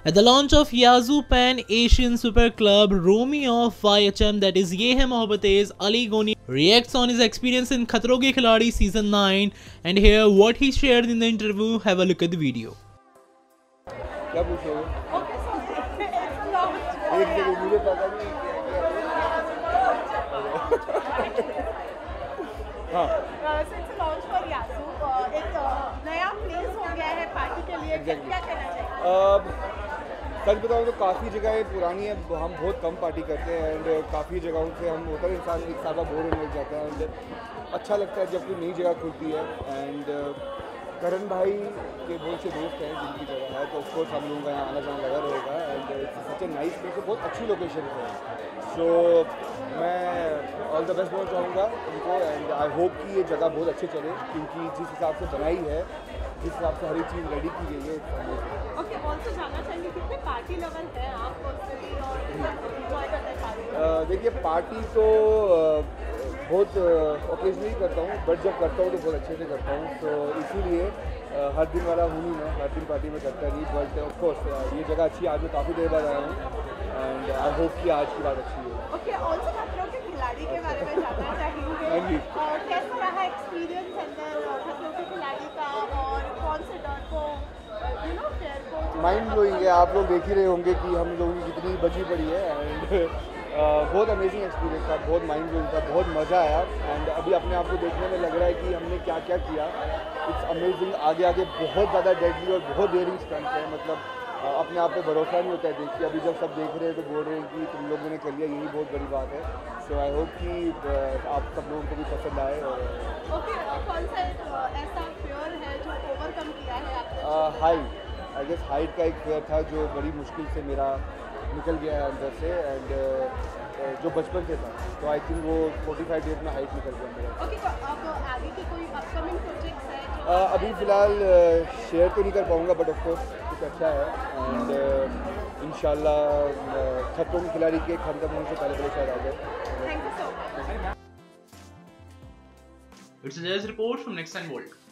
At the launch of Yazoo Pan Asian Super Club, Romy of YHM, that is Ye Hai Mohabbatein, Ali Goni reacts on his experience in Khatron Ke Khiladi Season 9 and hear what he shared in the interview. Have a look at the video. सच बताऊँ तो काफ़ी जगहें पुरानी है, हम बहुत कम party करते हैं एंड काफ़ी जगहों से हम होकर इंसान एक साथ बोर होने लग जाता है एंड अच्छा लगता है जब कोई नई जगह खुलती है। एंड करण भाई के बहुत से दोस्त हैं जिनकी जगह है, तो ऑफकोर्स हम लोगों का यहाँ आना जाना लगा रहेगा and such a nice place, बहुत अच्छी लोकेशन है। सो मैं ऑल द बेस्ट बोलना चाहूँगा उनको एंड आई होप कि ये जगह बहुत अच्छे चले, क्योंकि जिस हिसाब से बनाई है, जिस हिसाब से हर एक चीज़ रेडी की गई है। ओके, ऑल्सो जानना चाहिए कितने पार्टी लेवल है आप पर्सनली और एंजॉय करते हैं पार्टी? देखिए पार्टी तो बहुत ओकेजनली करता हूँ, बट जब करता हूँ तो बहुत अच्छे से करता हूँ, तो इसीलिए हर दिन वाला हूँ नहीं, मैं हर दिन पार्टी में करता नहीं। बट ऑफकोर्स ये जगह अच्छी है, आज मैं काफ़ी देर बाद आया हूँ एंड आई होप कि आज की बात अच्छी है। ओके, ऑल्सो खतरों के खिलाड़ी के बारे में जानना चाहेंगे, कैसा रहा एक्सपीरियंस अंदर खतरों के खिलाड़ी का और कौन से डर को माइंड ब्लोइंग है। आप लोग देख ही रहे होंगे कि हम लोगों की कितनी बची पड़ी है एंड बहुत अमेजिंग एक्सपीरियंस था, बहुत माइंड ब्लोइंग था, बहुत मज़ा आया एंड अभी अपने आप को देखने में लग रहा है कि हमने क्या क्या किया। इट्स अमेजिंग, आगे आगे बहुत ज़्यादा डेडली और बहुत डेयरिंग स्टंट है, मतलब अपने आप पे भरोसा नहीं होता है। देखिए अभी जब सब देख रहे हैं तो बोल रहे हैं कि तुम लोगों ने कर लिया, यही बहुत बड़ी बात है। सो आई होप कि आप सब लोगों को भी पसंद आए। और कौन सा ऐसा फेयर है जो ओवरकम किया है आपने? हाइट, आई गेस हाइट का एक फेयर था जो बड़ी मुश्किल से मेरा निकल गया है अंदर से एंड जो बचपन से था, तो आई थिंक वो 45 डेज में हाइट निकल गया मेरा। ओके, तो अब आगे की कोई अपकमिंग प्रोजेक्ट्स है? अभी फ़िलहाल शेयर तो नहीं कर पाऊँगा, बट ऑफकोर्स कुछ अच्छा है एंड इंशाल्लाह खतरों के खिलाड़ी के खत्म होने से पहले शायद आ जाए। Thank you so much. It's a news report from Next Time World.